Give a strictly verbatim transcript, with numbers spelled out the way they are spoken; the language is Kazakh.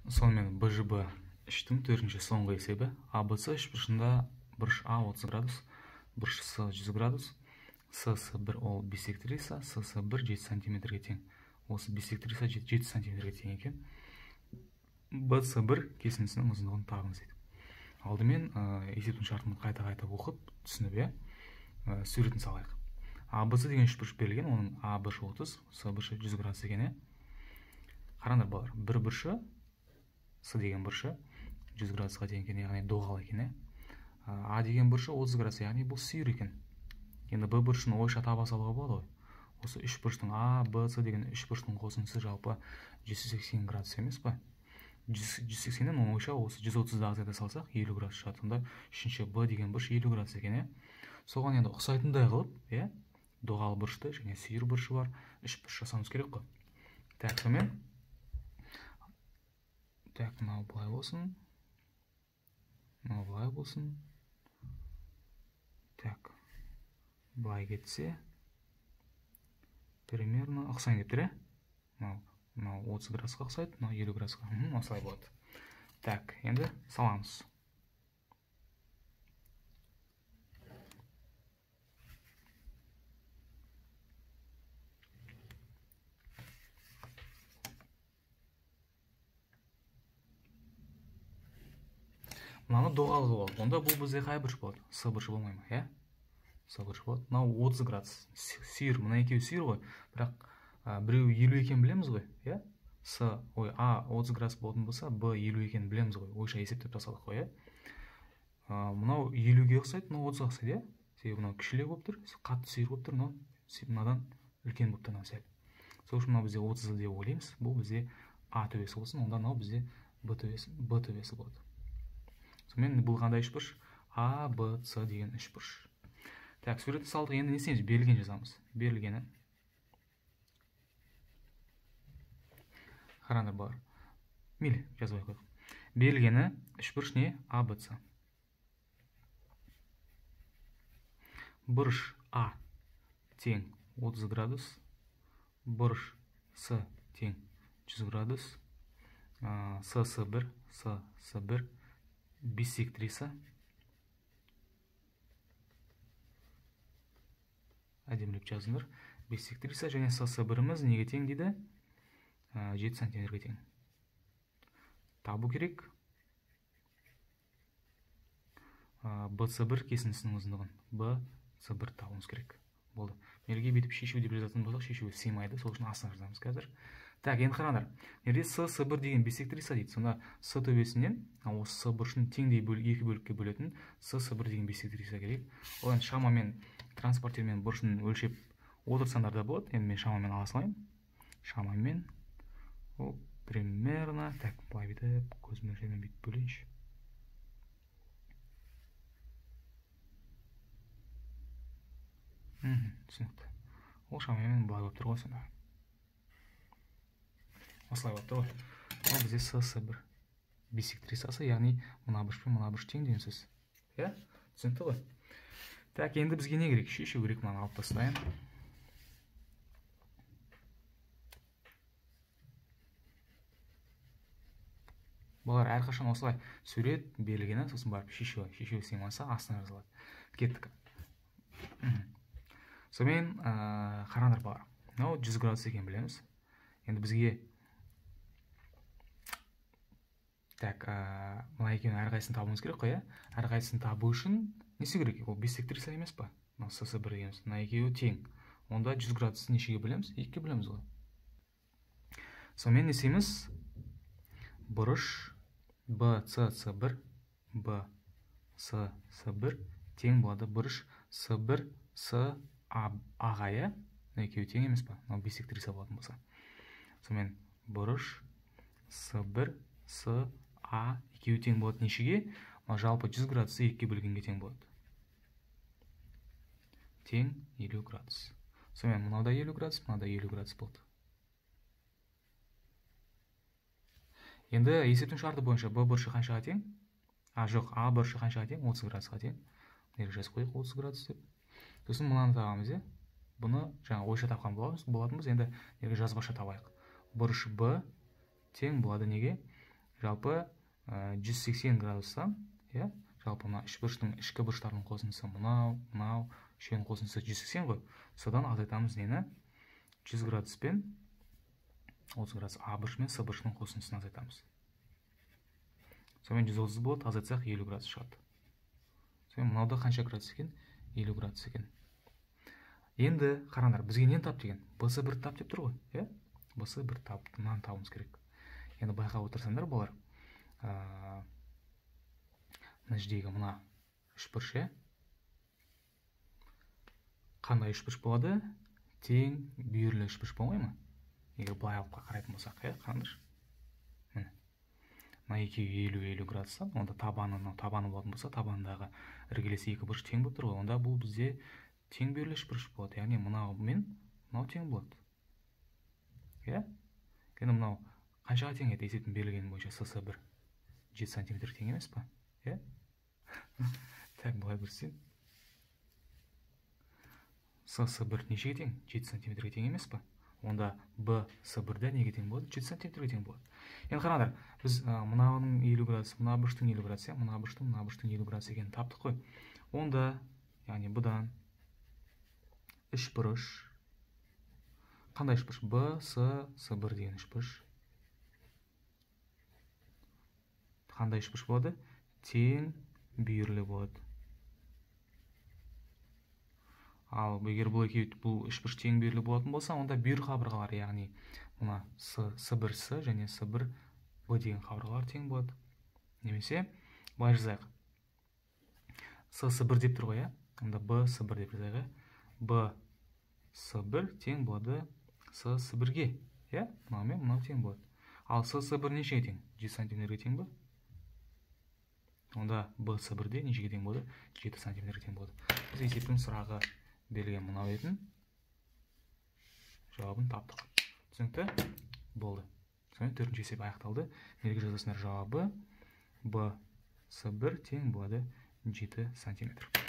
Сонымен бэ жэ бэ үштің төртінші соңғы есебі. а бэ цэ үш бұрышында бұрыш А отыз градус, бұрыш С жүз градус, С С бір ол биссектриса, С С бір жеті сантиметрге тең. Осы биссектриса жеті сантиметрге тең екен. бэ цэ бір кесіндісінің ұзындығын табыңыз дейді. Алдымен есептің шартын қайта-қайта оқып, түсініп, иә, суретін салайық. а бэ цэ деген үш бұрыш берілген, оның А бұрышы отыз, С бұрышы жүз градус екен. Қараңдар балалар, бір бұрышы С деген бұрышы жүз градусқа тең екен, яғни доғал екен. А деген бұрышы отыз градус, яғни бұл сүйір екен. Енді Б бұрышын ойша таба салуға болады ғой. Осы үш бұрыштың А, Б, С деген үш бұрыштың қосындысы жалпы жүз сексен градус емес па? жүз сексеннен он ойша осы жүз отызды азайта салсақ елу градус шығады. Сонда үшінші Б деген бұрыш елу градус екен. Соған енді ұқсайтындай қылып, иә, доғал бұрышты және сүйір бұрышы бар үш бұрыш жасауымыз керек қой. Так, сонымен так, мынау былай болсын. Мынау былай болсын. Так, былай кетсе примерно ұқсайын деп тұр, ә? Мынау отыз градусқа ұқсайды, мынау елу градусқа. Осылай болады. Так, енді саламыз. Мынаны доғал болады. Онда бұл бізде қай бұрыш болады? С бұрышы болмай ма, иә? С бұрышы болады. Мынау отыз градус. Сүйір, мына екеуі сүйір ғой. Бірақ біреу елу екен білеміз ғой, иә? С, ой, А отыз градус болатын болса, Б елу екен білеміз ғой. Ойша есептеп тасадық қой, иә? Мынау елуге ұқсайды, мынау отызға ұқсайды, иә? Себебі мынау кішілеу болып тұр, қатты сүйір болып тұр, мынадан үлкен болып тұр сәл. Сол үшін мынау бізде отызды деп ойлаймыз. Бұл бізде А төбесі болсын, онда мынау бізде Б төбесі, Б төбесі болады. Сонымен бұл қандай үш бұрыш? А, Б, С деген үш бұрыш. Так, суретті салдық, енді не істейміз? Берілген жазамыз. Берілгені. Қараңдар бар. Мейлі, жазбай қойдық. Берілгені үш бұрыш не? А, Б, С. Бұрыш А тең отыз градус, бұрыш С тең жүз градус, С С бір, С С бір биссектриса. Әдемілеп жазыңдар. Биссектриса және С С біріміз неге тең дейді? жеті сантиметрге тең. Табу керек. Б С бір кесіндісінің ұзындығын. Б С бір табуымыз керек. Болды. Мерге бетіп шешу деп жазатын болсақ, шешуі сыймайды. Сол үшін астына жазамыз қазір. Так, енді қараңдар. Мерде С С бір деген биссектриса дейді. Сонда С төбесінен осы С бұрышын теңдей екі бөлікке бөлетін С С бір деген биссектриса керек. Ол енді шамамен транспортермен бұрышын өлшеп отырсаңдар да болады. Енді мен шамамен ала салайын. Шамамен ол примерно, так, былай бүйтіп, көз мөлшермен бүйтіп бөлейінші. Түсінікті. Ол шамамен былай болып тұр ғой сонда. Осылай болып тұр ғой. Ол бізде С С бір биссектрисасы, яғни мына бұрыш пен мына бұрыш тең деген сөз. Иә? Түсінікті ғой. Так, енді бізге не керек? Шешу керек, мынаны алып тастайын. Бұлар әрқашан осылай сурет берілгені, сосын барып шешуі, шешуі сыймаса астына жазылады. Кеттік. Сонымен қараңдар бар. Мынау жүз градус екен білеміз. Енді бізге так, мына екеуінің әрқайсысын табуымыз керек қой, иә? Әрқайсысын табу үшін не істеу керек? Ол биссектриса емес па? Мына С С бір дегеніміз. Мына екеуі тең. Онда жүз градусты нешеге білеміз? екіге білеміз ғой. Сонымен не істейміз? Бұрыш Б С С бір, Б С С бір тең болады бұрыш С бір С А-ға, иә? Екеуі тең емес па? Мынау биссектриса болатын болса. Сонымен бұрыш С бір С А екеуі тең болады нешеге? Жалпы жүз градусы екіге бөлгенге тең болады. Тең елу градус. Сонымен мынау да елу градус, мынау да елу градус болды. Енді есептің шарты бойынша Б бұрышы қаншаға тең? А, жоқ, А бұрышы қаншаға тең? отыз градусқа тең. Нері жазып қойық отыз градус деп. Сосын мынаны табамыз, е? Бұны жаңа ойша тапқан болатынбыз, енді неге жазбаша табайық. Бұрыш Б тең болады неге? жалпы жүз сексен градустан, иә, жалпы мына үшбұрыштың ішкі бұрыштарының қосындысы мынау, мынау, үшеуінің қосындысы жүз сексен ғой. Содан азайтамыз нені? жүз градус пен отыз градус А бұрыш мен С бұрышының қосындысын азайтамыз. Сонымен жүз отыз болады, азайтсақ елу градус шығады. Сонымен мынауда қанша градус екен? елу градус екен. Енді қараңдар, бізге нені тап деген? Б С бір тап деп тұр ғой, иә? Б С бір тап, мынаны табуымыз керек. Енді байқап отырсаңдар болар. Мына жердегі мына үшбұрыш, иә? Қандай үшбұрыш болады? Тең бүйірлі үшбұрыш болмай ма? Егер былай алып қарайтын болсақ, иә, қараңдаршы. Міне. Мына екеуі елу елу градустан, онда табаны, табаны болатын болса, табандағы іргелес екі бұрыш тең болып тұр ғой. Онда бұл бізде тең бүйірлі үшбұрыш болады. Яғни мынау мен мынау тең болады. Иә? Енді мынау қаншаға тең еді? Есептің берілгені бойынша С С бір жеті сантиметр тең емес па? Иә? Так, былай көрсетейін. С С бір нешеге тең? жеті сантиметрге тең емес па? Онда Б С бірді неге тең болады? жеті сантиметрге тең болады. Енді қараңдар, біз мынауның елу градус, мына бұрыштың елу градус, мына бұрыштың, мына бұрыштың елу градус екенін таптық қой. Онда, яғни бұдан үшбұрыш, қандай үшбұрыш? Б С С бір деген үшбұрыш. Қандай үшбұрыш болады? Тең бүйірлі болады. Ал егер бұл екеуі бұл үшбұрыш тең бүйірлі болатын болса, онда бүйір қабырғалар, яғни мына С бір С және С бір Б деген қабырғалар тең болады. Немесе былай жазайық. С С бір деп тұр ғой, иә? Онда Б С бір деп жазайық, иә? Б С бір тең болады С С бірге, иә? Мынау мен мынау тең болады. Ал С С бір нешеге тең? жеті сантиметрге тең ба? Онда Б С бірде нешеге тең болады? жеті сантиметрге тең болады. Біз есептің сұрағы берілген мынау етін жауабын таптық. Түсінікті? Болды. Сонымен төртінші есеп аяқталды. Мерге жазасыңдар жауабы Б С бір тең болады жеті сантиметр.